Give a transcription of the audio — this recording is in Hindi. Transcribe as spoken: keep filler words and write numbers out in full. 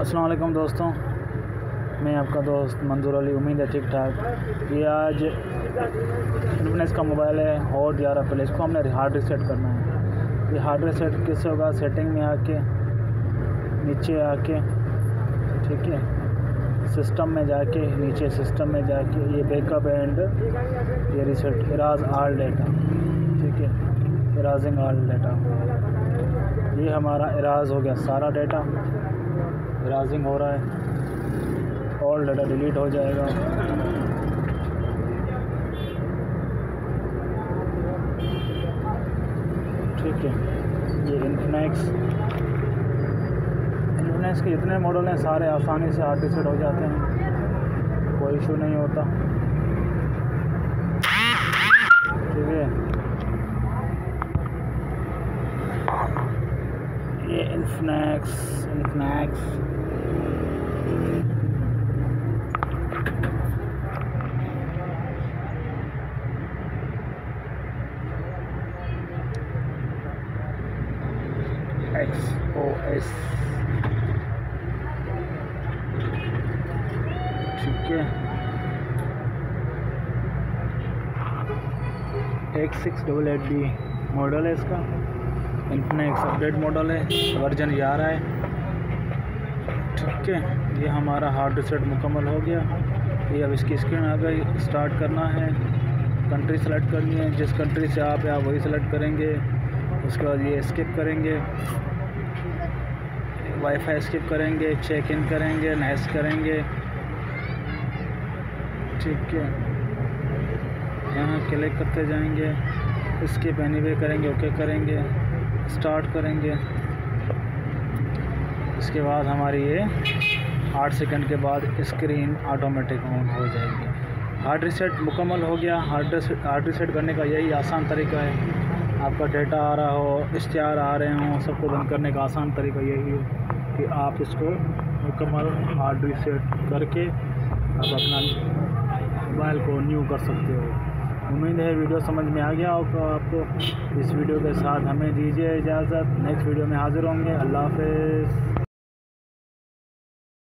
अस्सलाम वालेकुम दोस्तों, मैं आपका दोस्त मंजूर अली। उम्मीद है ठीक ठाक। ये आज इन्फिनिक्स का मोबाइल है हॉट ग्यारह प्लस। इसको हमने हार्ड रीसेट करना है। ये हार्ड रीसेट किससे होगा? सेटिंग में आके नीचे आके, ठीक है, सिस्टम में जाके, नीचे सिस्टम में जाके ये बैकअप एंड ये रीसेट इराज ऑल डेटा, ठीक है, इराजिंग ऑल डेटा। ये हमारा इराज हो गया सारा डेटा, इराजिंग हो रहा है, ऑल डाटा डिलीट हो जाएगा। ठीक है, ये इन्फिनिक्स इन्फिनिक्स के जितने मॉडल हैं सारे आसानी से हार्ड रीसेट हो जाते हैं, कोई इशू नहीं होता। ठीक है, ये Infinix Infinix X O S, ठीक है, X six double eight D model है इसका। इन्फिनिक्स अपडेट मॉडल है, वर्जन ग्यारह है। ठीक है, ये हमारा हार्ड रीसेट मुकम्मल हो गया। ये अब इसकी स्क्रीन आ गई। स्टार्ट करना है, कंट्री सेलेक्ट करनी है, जिस कंट्री से आप आप वही सेलेक्ट करेंगे। उसके बाद ये स्किप करेंगे, वाईफाई स्किप करेंगे, चेक इन करेंगे, नेक्स्ट करेंगे। ठीक है, यहाँ क्लिक करते जाएंगे, स्किप एनीवे करेंगे, ओके करेंगे, स्टार्ट करेंगे। इसके बाद हमारी ये आठ सेकंड के बाद स्क्रीन ऑटोमेटिक ऑन हो जाएगी। हार्ड रीसेट मुकम्मल हो गया। हार्ड रीसेट हार्ड रीसेट करने का यही आसान तरीका है। आपका डेटा आ रहा हो, इश्तिहार आ रहे हों, सबको बंद करने का आसान तरीका यही है कि आप इसको मुकम्मल हार्ड रीसेट करके आप अपना मोबाइल को न्यू कर सकते हो। उम्मीद है वीडियो समझ में आ गया होगा आपको। इस वीडियो के साथ हमें दीजिए इजाज़त। नेक्स्ट वीडियो में हाज़िर होंगे। अल्लाह हाफ़िज़।